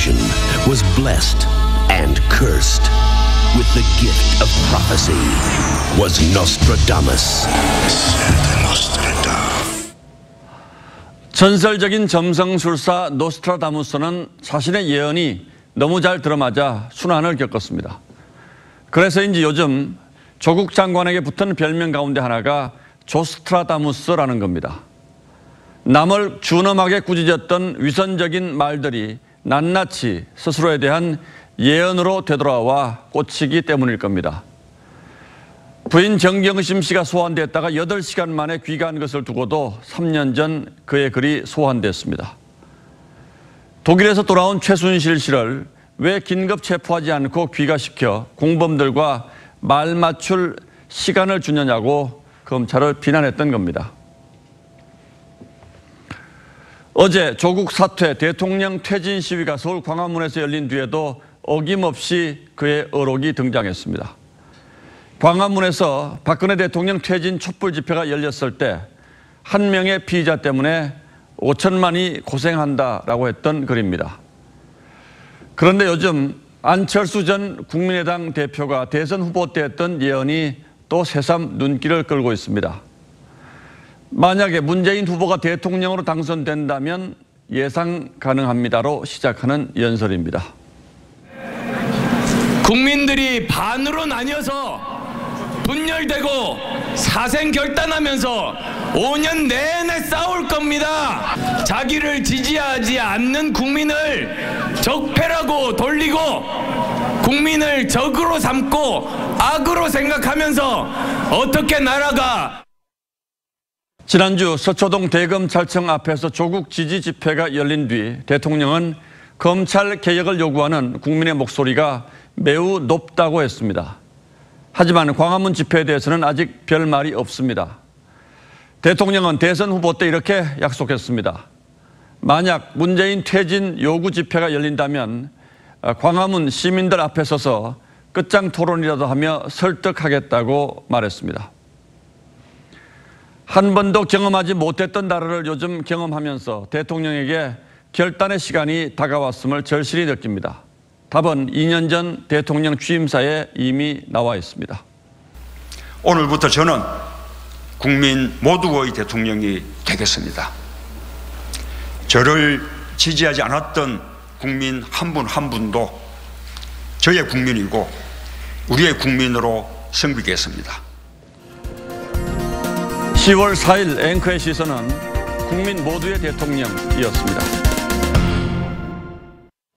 vision was blessed and cursed. With the gift of prophecy was Nostradamus. 전설적인 점성술사 노스트라다무스는 자신의 예언이 너무 잘 들어맞아 순환을 겪었습니다. 그래서인지 요즘 조국 장관에게 붙은 별명 가운데 하나가 조스트라다무스라는 겁니다. 남을 준엄하게 꾸짖었던 위선적인 말들이 낱낱이 스스로에 대한 예언으로 되돌아와 꽂히기 때문일 겁니다. 부인 정경심 씨가 소환됐다가 8시간 만에 귀가한 것을 두고도 3년 전 그의 글이 소환됐습니다. 독일에서 돌아온 최순실 씨를 왜 긴급 체포하지 않고 귀가시켜 공범들과 말 맞출 시간을 주느냐고 검찰을 비난했던 겁니다. 어제 조국 사퇴 대통령 퇴진 시위가 서울 광화문에서 열린 뒤에도 어김없이 그의 어록이 등장했습니다. 광화문에서 박근혜 대통령 퇴진 촛불 집회가 열렸을 때 한 명의 피의자 때문에 5천만이 고생한다라고 했던 글입니다. 그런데 요즘 안철수 전 국민의당 대표가 대선 후보 때 했던 예언이 또 새삼 눈길을 끌고 있습니다. 만약에 문재인 후보가 대통령으로 당선된다면 예상 가능합니다로 시작하는 연설입니다. 국민들이 반으로 나뉘어서 분열되고 사생결단하면서 5년 내내 싸울 겁니다. 자기를 지지하지 않는 국민을 적폐라고 돌리고 국민을 적으로 삼고 악으로 생각하면서 어떻게 나라가. 지난주 서초동 대검찰청 앞에서 조국 지지 집회가 열린 뒤 대통령은 검찰 개혁을 요구하는 국민의 목소리가 매우 높다고 했습니다. 하지만 광화문 집회에 대해서는 아직 별말이 없습니다. 대통령은 대선 후보 때 이렇게 약속했습니다. 만약 문재인 퇴진 요구 집회가 열린다면 광화문 시민들 앞에 서서 끝장 토론이라도 하며 설득하겠다고 말했습니다. 한 번도 경험하지 못했던 나라를 요즘 경험하면서 대통령에게 결단의 시간이 다가왔음을 절실히 느낍니다. 답은 2년 전 대통령 취임사에 이미 나와 있습니다. 오늘부터 저는 국민 모두의 대통령이 되겠습니다. 저를 지지하지 않았던 국민 한 분 한 분도 저의 국민이고 우리의 국민으로 섬기겠습니다. 10월 4일 앵커의 시선은 국민 모두의 대통령이었습니다.